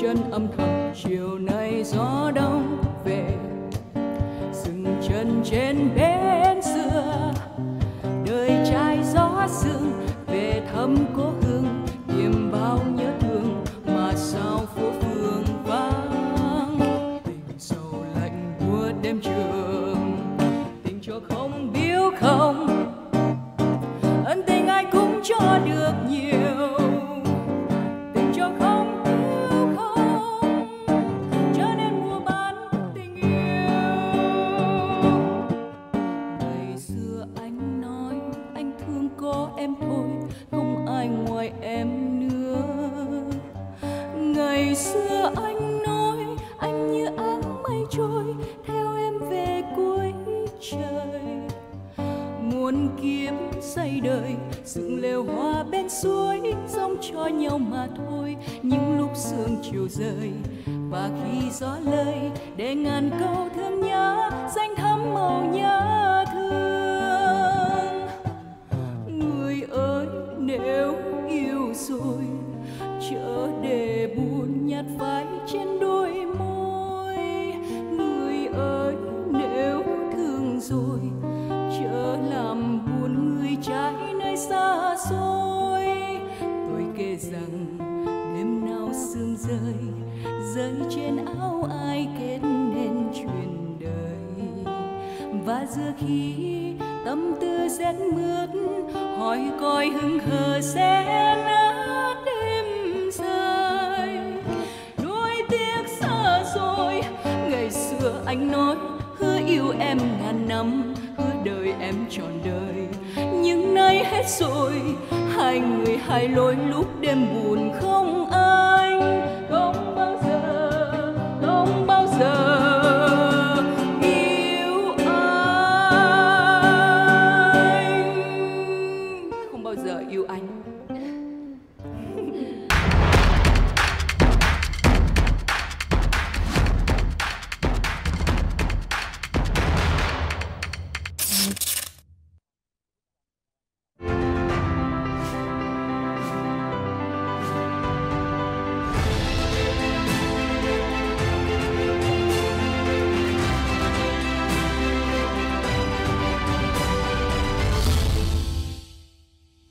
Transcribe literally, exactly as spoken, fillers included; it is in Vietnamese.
chân âm thầm chiều nay gió đông về, dừng chân trên bến xưa, đời trai gió sương về thăm cố hương, tìm bao nhớ thương mà sao phố phường vắng. Tình sầu lạnh buốt đêm trường, tình cho không biếu không, ân tình ai cũng cho được nhiều, tình cho không biếu không, cho nên mua bán tình yêu. Ngày xưa anh nói anh thương có em thôi, không ai ngoài em nữa. Ngày xưa anh nói anh như áng mây trôi, theo em về cuối trời. Muôn kiếp xây đời dựng lều hoa bên suối, giống cho nhau mà thôi. Những lúc sương chiều rơi và khi gió lơi, để ngàn câu thương nhớ danh thắm màu nhớ thương. Người ơi nếu yêu rồi, chớ để buồn nhạt phai trên đôi môi. Người ơi nếu thương rồi, chớ làm buồn người trái nơi xa xôi. Tôi kể rằng đêm nào sương rơi, rơi trên áo ai kết nên chuyện đời. Và giữa khi tâm tư rét mướt, hỏi coi hững hờ sẽ nát đêm rơi. Nuối tiếc xa rồi, ngày xưa anh nói hứa yêu em ngàn năm, hứa đời em trọn đời. Nhưng nay hết rồi, hai người hai lối lúc đêm buồn không anh.